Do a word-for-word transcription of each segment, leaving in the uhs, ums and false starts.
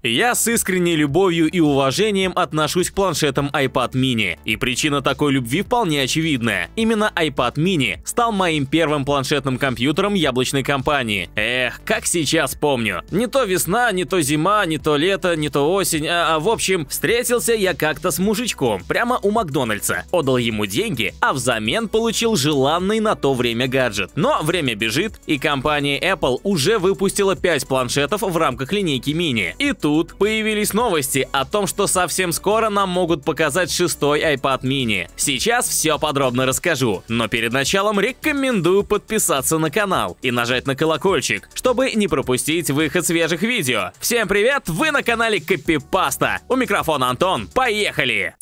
Я с искренней любовью и уважением отношусь к планшетам iPad mini, и причина такой любви вполне очевидная. Именно iPad mini стал моим первым планшетным компьютером яблочной компании. Эх, как сейчас помню. Не то весна, не то зима, не то лето, не то осень, а, а в общем, встретился я как-то с мужичком прямо у Макдональдса, отдал ему деньги, а взамен получил желанный на то время гаджет. Но время бежит, и компания Apple уже выпустила пять планшетов в рамках линейки mini. И тут появились новости о том, что совсем скоро нам могут показать шестой iPad mini. Сейчас все подробно расскажу, но перед началом рекомендую подписаться на канал и нажать на колокольчик, чтобы не пропустить выход свежих видео. Всем привет, вы на канале Копипаста. У микрофона Антон, поехали!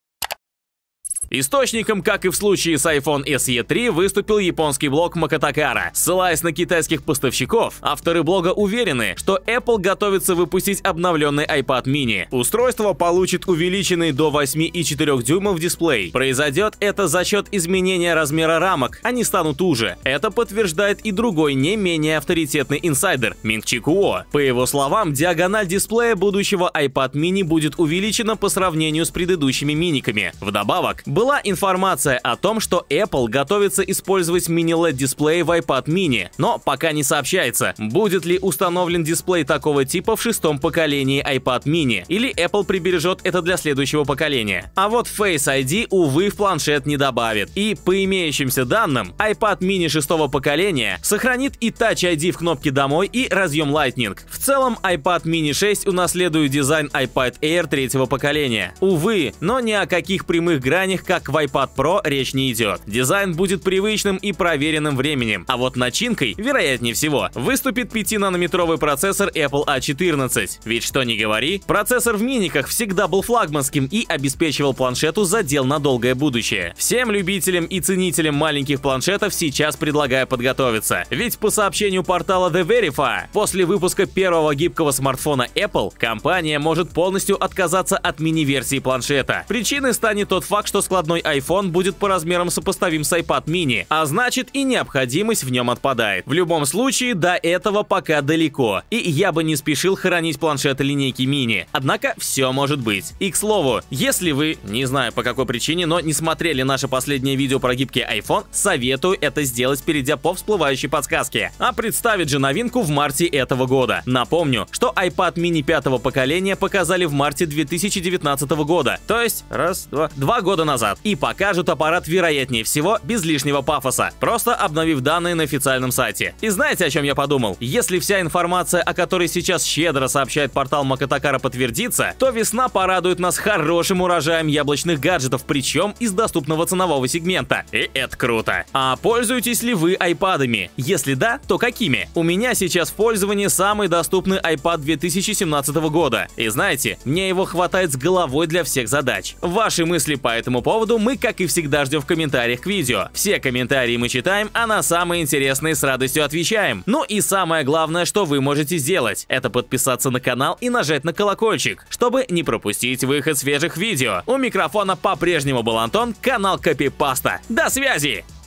Источником, как и в случае с iPhone эс и три, выступил японский блог Макатакара. Ссылаясь на китайских поставщиков, авторы блога уверены, что Apple готовится выпустить обновленный iPad mini. Устройство получит увеличенный до восьми и четырёх дюймов дисплей. Произойдет это за счет изменения размера рамок, они станут уже. Это подтверждает и другой не менее авторитетный инсайдер Минг Чи Куо. По его словам, диагональ дисплея будущего iPad mini будет увеличена по сравнению с предыдущими миниками. Вдобавок, была информация о том, что Apple готовится использовать мини-эл и ди-дисплей в iPad mini, но пока не сообщается, будет ли установлен дисплей такого типа в шестом поколении iPad mini, или Apple прибережет это для следующего поколения. А вот Face ай ди, увы, в планшет не добавит. И по имеющимся данным, iPad mini шестого поколения сохранит и Touch ай ди в кнопке «Домой» и разъем Lightning. В целом, iPad mini шесть унаследует дизайн iPad Air третьего поколения. Увы, но ни о каких прямых гранях, как в iPad Pro, речь не идет. Дизайн будет привычным и проверенным временем, а вот начинкой, вероятнее всего, выступит пятинанометровый процессор Apple а четырнадцать. Ведь что ни говори, процессор в миниках всегда был флагманским и обеспечивал планшету задел на долгое будущее. Всем любителям и ценителям маленьких планшетов сейчас предлагаю подготовиться. Ведь по сообщению портала The Verify, после выпуска первого гибкого смартфона Apple, компания может полностью отказаться от мини-версии планшета. Причиной станет тот факт, что складной iPhone будет по размерам сопоставим с iPad mini, а значит и необходимость в нем отпадает. В любом случае, до этого пока далеко, и я бы не спешил хоронить планшеты линейки mini. Однако все может быть. И к слову, если вы, не знаю по какой причине, но не смотрели наше последнее видео про гибкий iPhone, советую это сделать, перейдя по всплывающей подсказке. А представит же новинку в марте этого года. Напомню, что iPad mini пятого поколения показали в марте две тысячи девятнадцатого года, то есть раз, два, два года назад. И покажут аппарат, вероятнее всего, без лишнего пафоса, просто обновив данные на официальном сайте. И знаете, о чем я подумал? Если вся информация, о которой сейчас щедро сообщает портал Макатакара, подтвердится, то весна порадует нас хорошим урожаем яблочных гаджетов, причем из доступного ценового сегмента. И это круто. А пользуетесь ли вы айпадами? Если да, то какими? У меня сейчас в пользовании самый доступный iPad две тысячи семнадцатого года. И знаете, мне его хватает с головой для всех задач. Ваши мысли по этому поводу мы, как и всегда, ждем в комментариях к видео. Все комментарии мы читаем, а на самые интересные с радостью отвечаем. Ну и самое главное, что вы можете сделать, это подписаться на канал и нажать на колокольчик, чтобы не пропустить выход свежих видео. У микрофона по-прежнему был Антон, канал Копипаста. До связи!